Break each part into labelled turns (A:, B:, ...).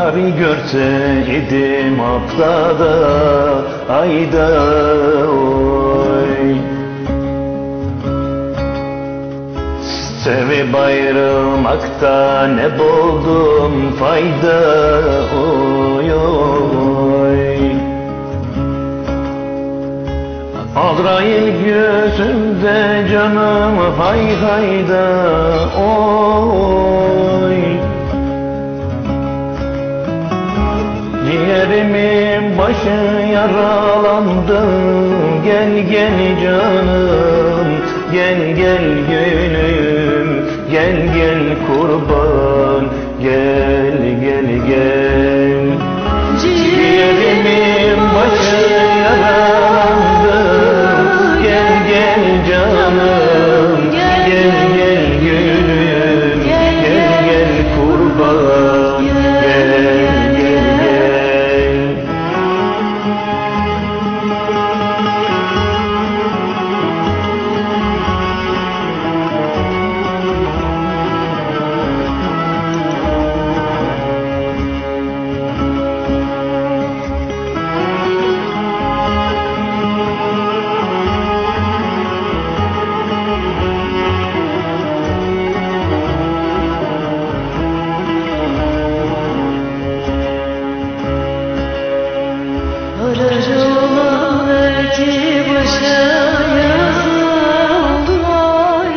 A: Yarı görseydim haftada, ayda oy. Sevip ayrılmakta ne buldum fayda, oy oy. Azrail gözümde canım hay hayda, oy. Ciğerimin başı yaralandı, gel gel canım, gel gel gülüm, gel gel kurban, gel gel gel. Ciğerimin başı yaralandı, gel gel canım, gel gel gülüm, gel gel kurban, gel gel gel.
B: Aracıma belki başa yazıldılar.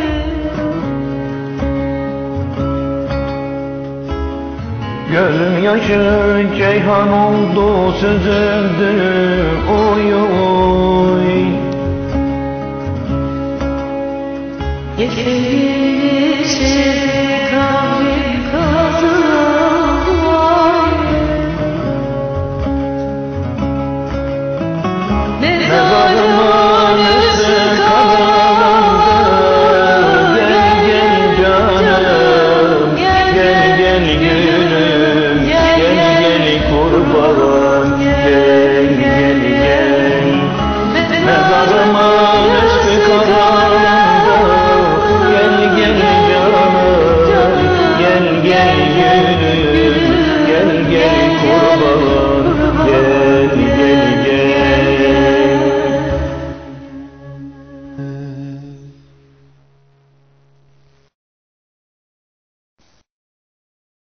A: Gözüm yaşı ceyhan oldu, süzüldü oy oy.
B: Yeşil